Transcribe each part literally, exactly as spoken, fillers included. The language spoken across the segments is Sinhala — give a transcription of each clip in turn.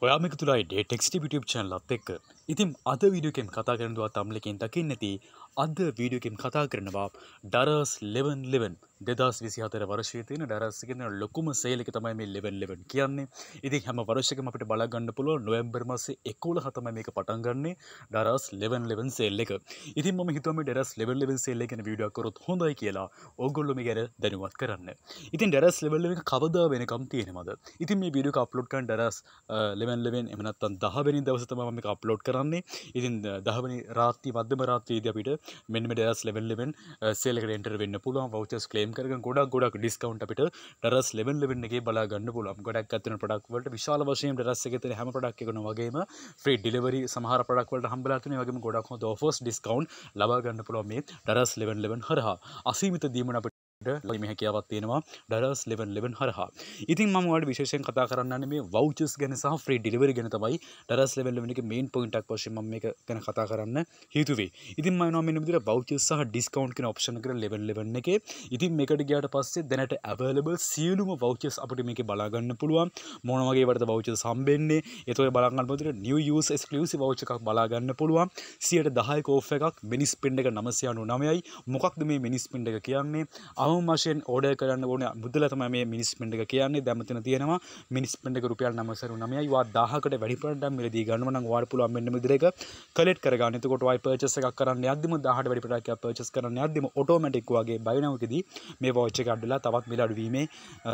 ඔයාම එකතු වෙලා ඉන්නේ ටෙක්ස්ට් YouTube channel එකත් එක්ක. ඉතින් අද වීඩියෝ එකෙන් කතා කරන දුවා තම්ලකින් දකින්න නැති අද වීඩියෝ එකෙන් කතා කරනවා ඩරස් eleven eleven දෙදාස් විසිහතර වර්ෂයේ තියෙන ඩරස් එකේ තියෙන ලොකුම සේල් එක තමයි මේ eleven eleven කියන්නේ. ඉතින් හැම වර්ෂයකම අපිට බලා ගන්න පුළුවන් නොවැම්බර් මාසේ එකොළහ තමයි මේක පටන් ගන්නෙ ඩරස් eleven eleven සේල් එක. ඉතින් මම හිතුවා මේ ඩරස් eleven eleven සේල් එක ගැන වීඩියෝ එකක් කරොත් හොඳයි කියලා ඕගොල්ලෝ මේ ගැන දැනුවත් කරන්න. ඉතින් ඩරස් eleven eleven එක කවදා වෙනකම් තියෙනවද? ඉතින් මේ වීඩියෝ එක අප්ලෝඩ් කරන ඩරස් eleven eleven එහෙම නැත්නම් දහ වෙනි දවසේ තමයි මම මේක අප්ලෝඩ් කරන්නේ. ඉතින් දහ වෙනි රාත්‍රී මධ්‍යම රාත්‍රියේදී අපිට මෙන්න මේ ඩරස් eleven eleven සේල් එකට එන්ටර් වෙන්න පුළුවන්. වවුචර්ස් ක්ලේම් කරගෙන ගොඩක් ගොඩක් ඩිස්කවුන්ට් අපිට ඩරස් eleven eleven එකේ බලා ගන්න පුළුවන්. ගොඩක් අතන ප්‍රොඩක්ට් වලට විශාල වශයෙන් ඩරස් එකේ තියෙන හැම ප්‍රොඩක්ට් එකකම වගේම ෆ්‍රී ඩිලිවරි සමහර ප්‍රොඩක්ට් වලට හම්බලා තියෙනවා. ඒ වගේම ගොඩක් හොඳ ඔෆර්ස් ඩිස්කවුන්ට් ලබා ගන්න පුළුවන් මේ ඩරස් eleven eleven හරහා. අසීමිත දීමන අපිට මේ හැකියාවක් තියෙනවා ඩරස් eleven eleven හරහා. ඉතින් මම ඔයාලට විශේෂයෙන් කතා කරන්න යන්නේ මේ වවුචර්ස් ගැන සහ ෆ්‍රී ඩිලිවරි ගැන තමයි ඩරස් eleven eleven එකේ මේන් පොයින්ට් එකක් වශයෙන් මම මේක ගැන කතා කරන්න හිතුවේ. ඉතින් මම එනවා මෙන්න විදිහට වවුචර්ස් සහ ඩිස්කවුන්ට් කියන ඔප්ෂන් එක eleven eleven එකේ. ඉතින් මේකට ගියාට පස්සේ දැනට available සියලුම වවුචර්ස් අපිට මේකේ බලා ගන්න පුළුවන්. මොන වගේ වලට වවුචර්ස් හම්බෙන්නේ. ඒතකොට බලා ගන්න පුළුවන් new use exclusive වවුචර් එකක් බලා ගන්න පුළුවන්. සියයට දහයක ඕෆ් එකක් මිනි ස්පෙන්ඩ් එක නවසිය අනූනවයයි. මොකක්ද මේ මිනි ස්පෙන්ඩ් එක කියන්නේ? අවම වශයෙන් ඕඩර් කරන්න ඕනේ මුදල තමයි මේ මිනි ස්පෙන්ඩ් එක කියන්නේ. දැන් මෙතන තියෙනවා මිනි ස්පෙන්ඩ් එක රුපියල් නවසිය අනූනවයයි. වා දහයකට වැඩි ප්‍රොඩක්ට් මිලදී ගන්නව නම් ඔයාලට පුළුවන් මෙන්න මේ විදිහට එක කලෙක්ට් කරගන්න. එතකොට ඔයයි පර්චේස් එකක් කරන්න යද්දිම දහයට වැඩි ප්‍රොඩක්ට් එකක් පර්චේස් කරන්න යද්දිම ඔටෝමැටික් වගේ බයි now එකදී මේ වවුචර් එක අඩලා තවත් මිල අඩු වීමේ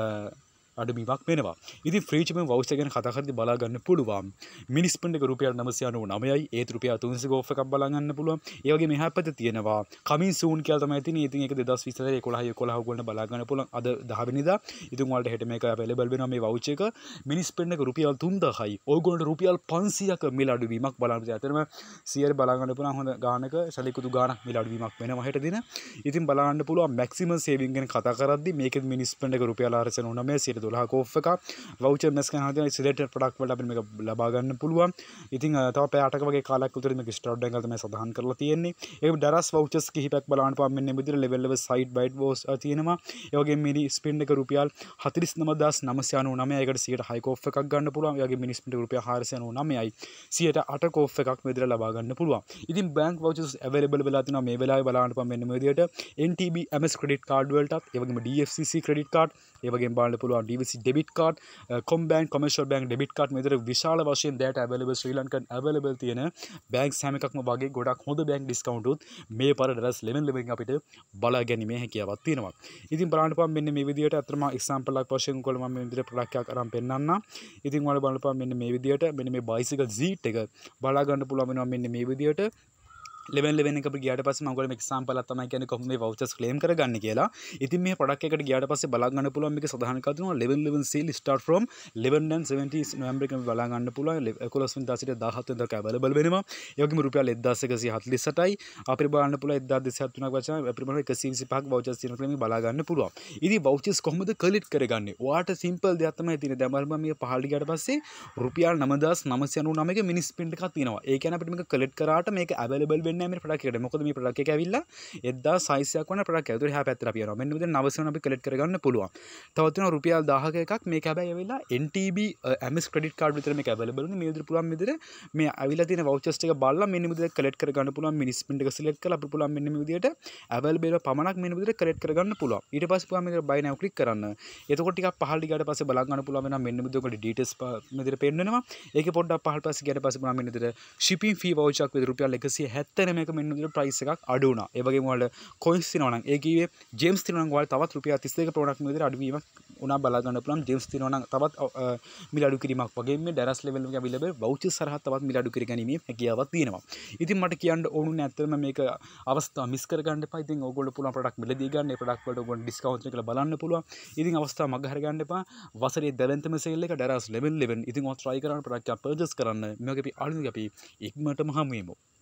අඩුවීමක් වෙනවා. ඉතින් ෆ්‍රී චිපෙන් වවුචර් ගැන කතා කරද්දී බලා ගන්න පුළුවන්. මිනි ස්පෙන්ඩ් එක රුපියල් නවසිය අනූනවයයි. ඒත් රුපියල් තුන්සිය ඕෆ් එකක් බලා ගන්න පුළුවන්. ඒ වගේම එහා පැත්තේ තියෙනවා කමින් සූන් කියලා තමයි තියෙන්නේ. ඉතින් ඒක දෙදාස් විසිහතර එකොළහ එකොළහ ඔයගොල්ලෝ බලා ගන්න පුළුවන්. අද දහ වෙනිදා. ඉතින් ඔයාලට හෙට මේක අවైలබල් වෙනවා මේ වවුචර් එක. මිනි ස්පෙන්ඩ් එක රුපියල් තුන්දාහයි. ඔයගොල්ලන්ට රුපියල් පන්සියයක මිල අඩුවීමක් බලන්න තියෙනවා. අතරම සියයට බලා ගන්න පුළුවන් හොඳ ගානක සලිකුදු ගානක් මිල අඩුවීමක් වෙනවා හෙට දින. ඉතින් බලා ගන්න පුළුවන් මැක්සිමම් සේවිං ගැන කතා කරද්දී මේකෙත් මිනි ස්පෙන්ඩ් එක රුපියල් හාරසිය අනූනවය සියයට දොළහක ඕෆ් එකක්. වවුචර් මෙස් කරන හදන සිලෙක්ටඩ් ප්‍රොඩක්ට් වලට අපිට මේක ලබා ගන්න පුළුවන්. ඉතින් තව පැය අටක වගේ කාලයක් උතර මේක ස්ටාර්ට් එකක් තමයි සඳහන් කරලා තියෙන්නේ. ඒක ඩරස් වවුචර්ස් කිහිපයක් බලන්න පුළුවන්. මෙන්න මේ විදිහට level level side by boss තියෙනවා. ඒ වගේම මිනි ස්පෙන්ඩ් එක රුපියල් හතළිස් නවදාස් නවසිය අනූනවය. ඒකට සියයට හයක ඕෆ් එකක් ගන්න පුළුවන්. ඒ වගේම මිනි ස්පෙන්ඩ් එක රුපියල් හාරසිය අනූනවයයි. සියයට අටක ඕෆ් එකක් මේ විදිහට ලබා ගන්න පුළුවන්. ඉතින් බැංක් වවුචර්ස් අවైలබල් වෙලා තිනවා මේ වෙලාවේ බලන්න පුළුවන් මෙන්න මේ විදිහට N T B M S credit card වලටත් ඒ වගේම D F C C credit card ඒ වගේම බලන්න පුළුවන් D V C debit card Combank commercial bank debit card මේ විදිහට විශාල වශයෙන් දැයට අවైలබල් ශ්‍රී ලංකන් අවైలබල් තියෙන බැංක්ස් හැම එකක්ම වගේ ගොඩක් හොඳ බැංක් ඩිස්කවුන්ට් උත් මේ පාර ඩලස් eleven eleven එකෙන් අපිට බලා ගැනීමේ හැකියාවක් තියෙනවා. ඉතින් බලන්න පුළුවන් මෙන්න මේ විදිහට අතරම එක්සැම්පල් එකක් වශයෙන් ඔයගොල්ලෝ මම මේ විදිහට ප්‍රොඩක්ට් එකක් අරන් පෙන්නන්නම්. ඉතින් ඔයාලා බලන්න පුළුවන් මෙන්න මේ විදිහට මෙන්න මේ බයිසිකල් සීට් එක බලා ගන්න පුළුවන් වෙනවා මෙන්න මේ විදිහට. eleven eleven එක අපිට ගියාට පස්සේ මම ඔයගොල්ලෝ මේක එක්සැම්පල් එකක් තමයි කියන්නේ කොහොමද මේ වවුචර්ස් ක්ලේම් කරගන්නේ කියලා. ඉතින් මේ ප්‍රොඩක්ට් එකට ගියාට පස්සේ බලා ගන්න පුළුවන් මේක සදාහන කරලා තියෙනවා eleven eleven sale start from eleven and seventy November එකේ බලා ගන්න පුළුවන්. එකොළහ වෙනිදා සිට දහහත් වෙනිදා අවైలබල් වෙනවා. ඒ වගේම රුපියල් එක්දාස් එකසිය හතළිස් අටයි. අපිට බලන්න පුළුවන් එක්දාස් දෙසිය හත්තුනක් වචන අපිට බලන්න එකසිය විසිපහක් වවුචර්ස් තියෙන ක්ලේම් එක බලා ගන්න පුළුවන්. ඉතින් වවුචර්ස් කොහොමද කලෙක්ට් කරගන්නේ? ඔයාට සිම්පල් දෙයක් තමයි තියෙන්නේ. දැන් බලන්න මේ පහළට ගියාට පස්සේ රුපියල් නවදාස් නවසිය අනූනවයක මිනි ස්පෙන්ඩ් එකක් තියෙනවා. ඒ කියන්නේ අපිට මේක කලෙක්ට් කරාට මේක අවైలබල් වෙන්නේ නැහැ මේ ප්‍රොඩක්ට් එකට. මොකද මේ ප්‍රොඩක්ට් එක ඇවිල්ලා එක්දාස් හයසියයක් වන ප්‍රොඩක්ට් එකක්. ඒක එහා පැත්තට අපි යනවා. මෙන්න මෙතන නවසිය අපි කලෙක්ට් කරගන්න පුළුවන්. තවත් වෙනවා රුපියල් දහයක එකක්. මේක හැබැයි ඇවිල්ලා N T B M S credit card විතර මේක අවైలබල් වෙන්නේ. මේ විදිහට පුළුවන් විදිහට මේ ඇවිල්ලා තියෙන වවුචර්ස් ටික බලලා මෙන්න මේ විදිහට කලෙක්ට් කරගන්න පුළුවන්. මිනි ස්පෙන්ඩ් එක සිලෙක්ට් කරලා අපිට පුළුවන් මෙන්න මේ විදිහට අවైలබල් පමණක් මෙන්න විදිහට කලෙක්ට් කරගන්න පුළුවන්. ඊට පස්සේ පුළුවන් මේක buy now ක්ලික් කරන්න. එතකොට ටිකක් පහළට ගියාට පස්සේ බලා ගන්න පුළුවන් වෙනවා මෙන්න මේ විදිහට ඩීටේල්ස් මේ විදිහට පෙන්නනවා. ඒකේ පොඩ්ඩක් පහළ පස්සේ ගියාට පස්සේ පුළුවන් මෙන්න විදිහට shipping fee voucher එකක් විතර රුපියල් එකසිය හැත්තෑනවයක මෙන්න විදිහට price එකක් අඩු වුණා. ඒ වගේම ඔයාලට coins තියෙනවා නම් ඒ කිව්වේ ජේම්ස් තියෙනවා නම් ඔයාලට තවත් රුපියල් තිස් දෙක ප්‍රොඩක්ට් මේ විදිහට අඩුවීමක් උනා බලා ගන්න පුළුවන්. ජේම්ස් තියෙනවා නම් තවත් මිල අඩු කිරීමක් වගේ මේ ඩරස් level එකේ available vouchers සරහා තවත් මිල අඩු කර ගැනීමේ හැකියාවක් තියෙනවා. ඉතින් මට කියන්න ඕනුනේ ඇත්තටම මේක අවස්ථාව මිස් කර ගන්න එපා. ඉතින් ඕගොල්ලෝ පුළුවන් ප්‍රොඩක්ට් මිලදී ගන්න. ඒ ප්‍රොඩක්ට් වලට ඕගොල්ලෝ ඩිස්කවුන්ට් එකල බලන්න පුළුවන්. ඉතින් අවස්ථාව මග හර ගන්න එපා. වසරේ දෙවැනිතම සේල් එක ඩරස් eleven eleven. ඉතින් ඔය try කරන්න ප්‍රොඩක්ට් එක purchase කරන්න. මේක අපි අලුත් අපි ඉක්මනටම හමු වෙමු.